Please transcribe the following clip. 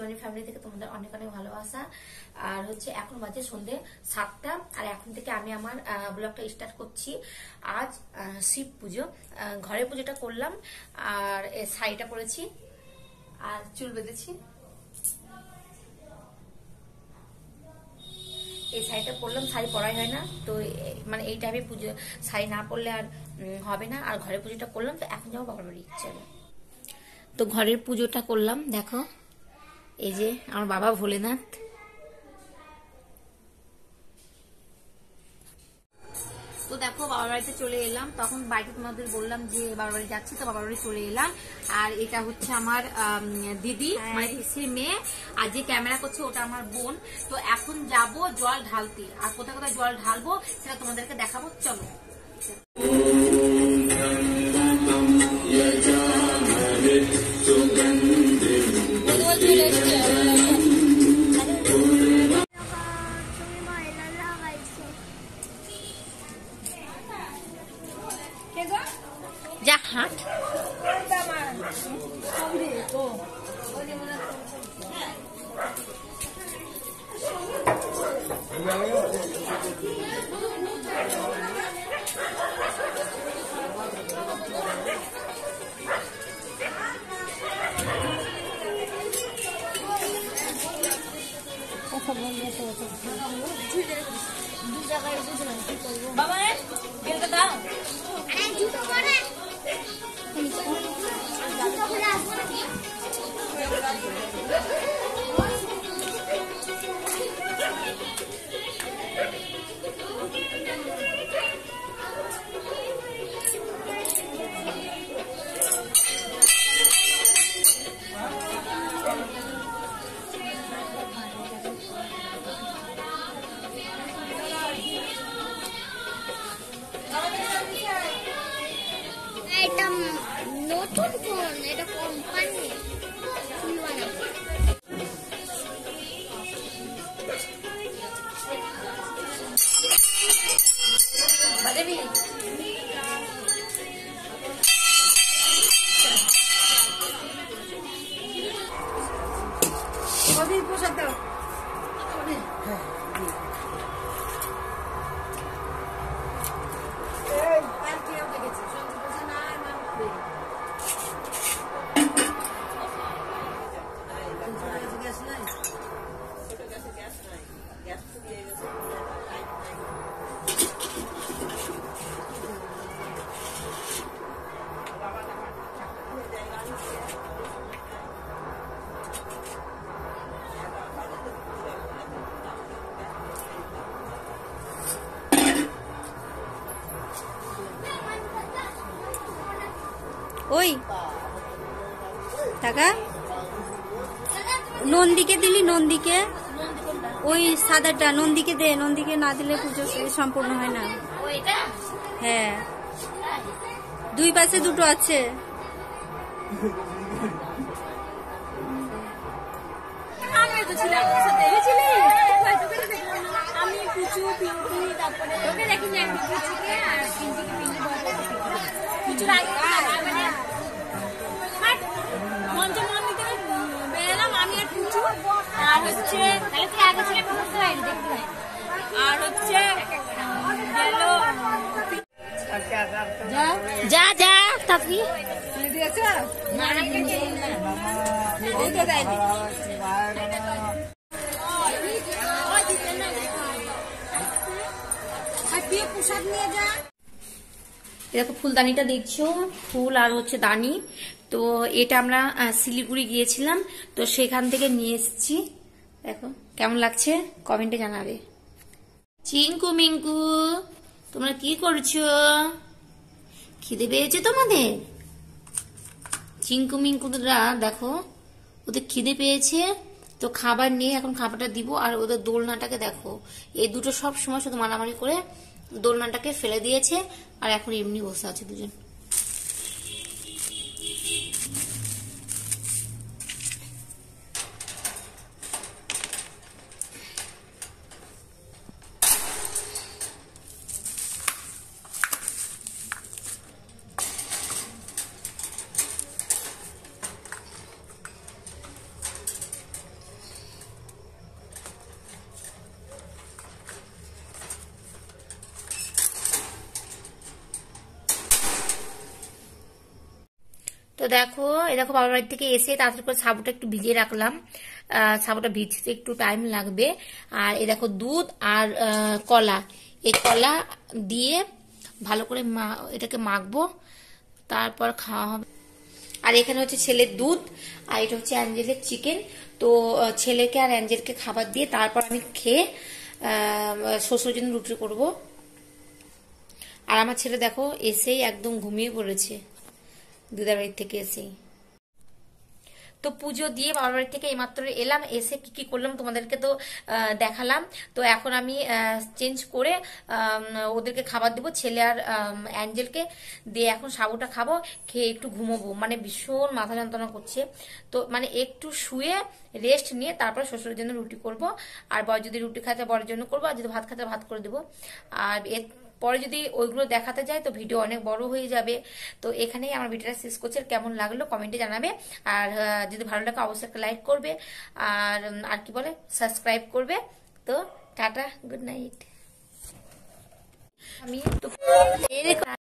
সোনালী family থেকে তোমাদের অনেক অনেক ভালোবাসা। আর হচ্ছে এখন বাজে সন্ধ্যে 7টা, আর এখন থেকে আমি আমার ব্লগটা স্টার্ট করছি। আজ শিব পুজো, ঘরে পুজোটা করলাম, আর শাড়িটা পরেছি আর চুল বেঁধেছি। এই শাড়িটা পরলাম, শাড়ি পরাই হয় না তো, মানে এই টাইপের পুজো শাড়ি না পরলে আর হবে না। আর ঘরের পুজোটা করলাম, তো এখন যাবো বাবার বাড়ি। চলো, তো ঘরের পুজোটা করলাম। দেখো, এই যে আমার বাবা ভোলেনাথ। তো দেখো, বাবার বাড়িতে চলে এলাম। তখন বাড়িতে তোমাদের বললাম যে বাবার বাড়ি যাচ্ছি, তো বাবার বাড়ি চলে এলাম। আর এটা হচ্ছে আমার দিদি, মানে পিসির মেয়ে, আর যে ক্যামেরা করছে ওটা আমার বোন। তো এখন যাব জল ঢালতে, আর কোথায় কোথায় জল ঢালবো সেটা তোমাদেরকে দেখাবো। চলো। যা হাট বাবা বেলটা দাও। জুতো পরে নতুন ফোন, এটা কোম্পানি পোশাক দাও। ওই টাকা নন্দীকে দিলি, নন্দীকে ওই সাদাটা নন্দীকে দে, নন্দীকে না দিলে পুজো সম্পূর্ণ হয় না। হ্যাঁ, দুই পাশে দুটো আছে। আমি পুচু পিঙ্কি, তারপরে তোকে দেখি না, পুচুকে আর পিঙ্কিকে, পিঙ্কি পুচু মঞ্চে মন্দির বেরোলাম আমি আর পুচু। আর হচ্ছে আর হচ্ছে যা যা তাকি প্রসাদ নিয়ে যা। দেখো ফুলদানিটা দেখছো, ফুল আর হচ্ছে দানি। তো এটা আমরা শিলিগুড়ি গিয়েছিলাম, তো সেখান থেকে নিয়ে এসেছি। দেখো কেমন লাগছে কমেন্টে জানাবে। চিঙ্কু মিঙ্কু, তোমরা কি করছো? খিদে পেয়েছে তোমাদের? চিঙ্কু মিঙ্কুরা দেখো, ওদের খিদে পেয়েছে, তো খাবার নিয়ে এখন খাবারটা দিব। আর ওদের দোলনাটাকে দেখো, এই দুটো সব সময় শুধু মারামারি করে দোলনাটাকে ফেলে দিয়েছে, আর এখন এমনি বসে আছে দুজন। দেখো বাবার বাড়ি থেকে এসে তাড়াতাড়ি করে সাবুটা একটু ভিজিয়ে রাখলাম। সাবুটা ভিজতে একটু টাইম লাগবে। আর এই দেখো দুধ আর কলা, এই কলা দিয়ে ভালো করে এটাকে মাখবো, তারপর খাওয়া হবে। আর এখানে হচ্ছে ছেলের দুধ, আর এটা হচ্ছে অ্যাঞ্জেলের চিকেন। তো ছেলেকে আর অ্যাঞ্জেলকে খাবার দিয়ে তারপর আমি খেয়ে শ্বশুরের জন্য রুটি করব। আর আমার ছেলে দেখো এসেই একদম ঘুমিয়ে পড়েছে দিদার বাড়ি থেকে এসেই। তো পুজো দিয়ে বাবার বাড়ি থেকে এইমাত্র এলাম, এসে কি কি করলাম তোমাদেরকে তো দেখালাম। তো এখন আমি চেঞ্জ করে ওদেরকে খাবার দেবো, ছেলে আর অ্যাঞ্জেলকে দিয়ে এখন সাবুটা খাবো, খেয়ে একটু ঘুমোবো। মানে ভীষণ মাথা যন্ত্রণা করছে, তো মানে একটু শুয়ে রেস্ট নিয়ে তারপর শ্বশুরের জন্য রুটি করব। আর বর যদি রুটি খাতে বরের জন্য করবো, আর যদি ভাত খাতে ভাত করে দেবো। আর পরে যদি ওইগুলো দেখাতে যায় তো ভিডিও অনেক বড় হয়ে যাবে। তো এখানেই আমার ভিডিওটা শেষ করছি। কেমন লাগলো কমেন্টে জানাবে। আর যদি ভালো লাগে অবশ্যই একটা লাইক করবে, আর আর কি বলে সাবস্ক্রাইব করবে। তো টাটা, গুড নাইট। আমি তো